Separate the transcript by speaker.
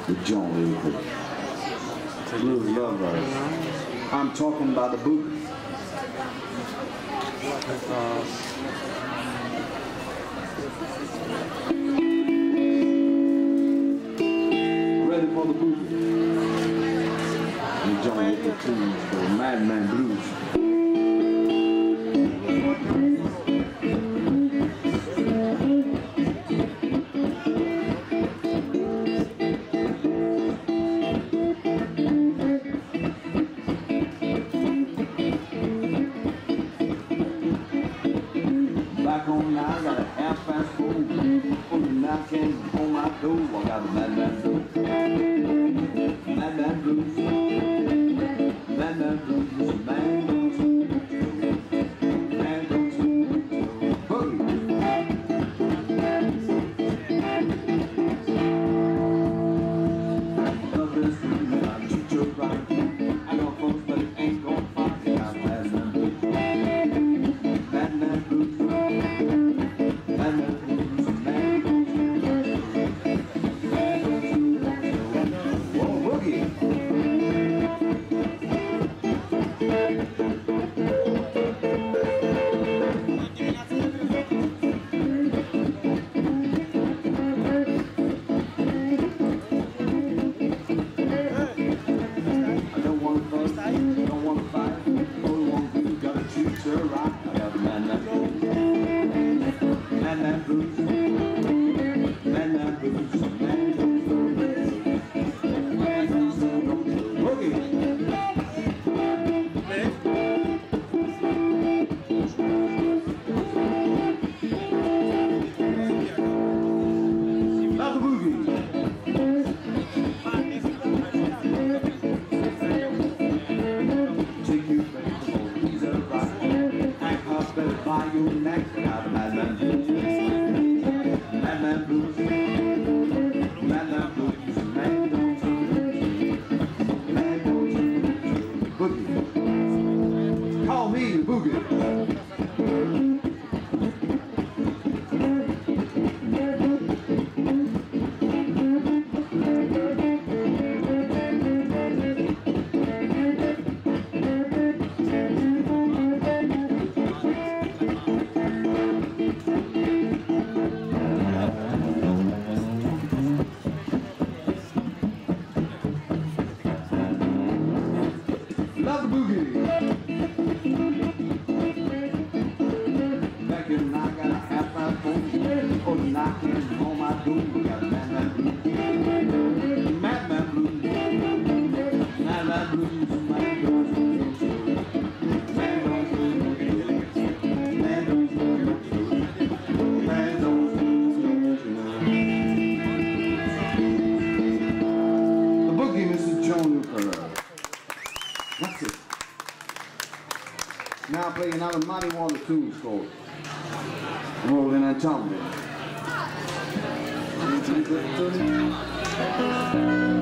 Speaker 1: The joint real quick. Blues love verse. I'm talking about the boogie. Ready for the boogie. The joint with the tunes for Madman Blues. Back on now, I got a half-past 4. On the napkin, on my door, I got the Madman Blues. Madman Blues. Madman Blues. Man goes to boogie. Love this food, I treat you right. I know folks, but it ain't gonna fight. I got Madman Blues. Madman Blues. Madman Blues. Man goes to whoa, boogie. Don't want to fight, all you want to do, gotta treat her right. I got the Madman Blues. Madman Blues. Madman Blues. Man goes to boogie. Love the boogie. By your neck, I got the Madman Blues. Madman Blues. Madman Blues. Man goes to boogie. Call me the boogie. Love the boogie. Back in I got a half-past 4. On the knocking on my door, we got the Madman Blues. Madman Blues. Madman Blues. Man goes to man goes to man goes to man goes to the boogie, Mr. John Newkirk. That's it. Now I play another Mighty Water tune called Rolling and Tumbling.